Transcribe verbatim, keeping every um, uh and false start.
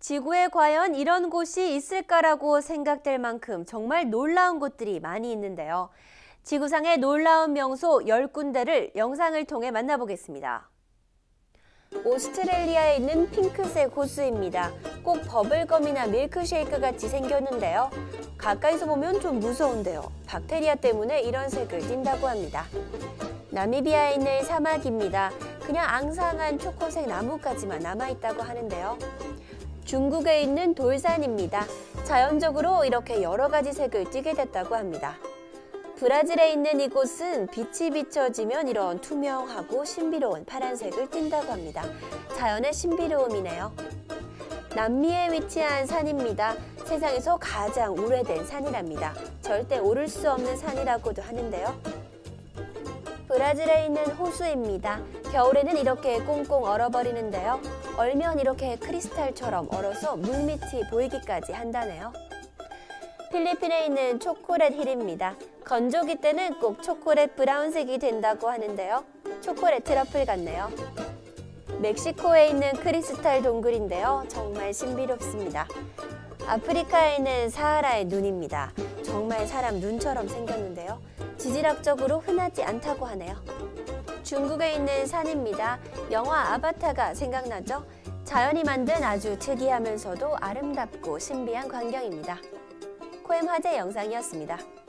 지구에 과연 이런 곳이 있을까라고 생각될 만큼 정말 놀라운 곳들이 많이 있는데요. 지구상의 놀라운 명소 열 군데를 영상을 통해 만나보겠습니다. 오스트레일리아에 있는 핑크색 호수입니다. 꼭 버블검이나 밀크쉐이크 같이 생겼는데요. 가까이서 보면 좀 무서운데요. 박테리아 때문에 이런 색을 띈다고 합니다. 나미비아에 있는 사막입니다. 그냥 앙상한 초코색 나무까지만 남아있다고 하는데요. 중국에 있는 돌산입니다. 자연적으로 이렇게 여러 가지 색을 띠게 됐다고 합니다. 브라질에 있는 이곳은 빛이 비춰지면 이런 투명하고 신비로운 파란색을 띈다고 합니다. 자연의 신비로움이네요. 남미에 위치한 산입니다. 세상에서 가장 오래된 산이랍니다. 절대 오를 수 없는 산이라고도 하는데요. 브라질에 있는 호수입니다. 겨울에는 이렇게 꽁꽁 얼어버리는데요. 얼면 이렇게 크리스탈처럼 얼어서 물밑이 보이기까지 한다네요. 필리핀에 있는 초콜릿 힐입니다. 건조기 때는 꼭 초콜릿 브라운색이 된다고 하는데요. 초콜릿 트러플 같네요. 멕시코에 있는 크리스탈 동굴인데요. 정말 신비롭습니다. 아프리카에 있는 사하라의 눈입니다. 정말 사람 눈처럼 생겼는데요. 지질학적으로 흔하지 않다고 하네요. 중국에 있는 산입니다. 영화 아바타가 생각나죠? 자연이 만든 아주 특이하면서도 아름답고 신비한 광경입니다. 코엠 화제 영상이었습니다.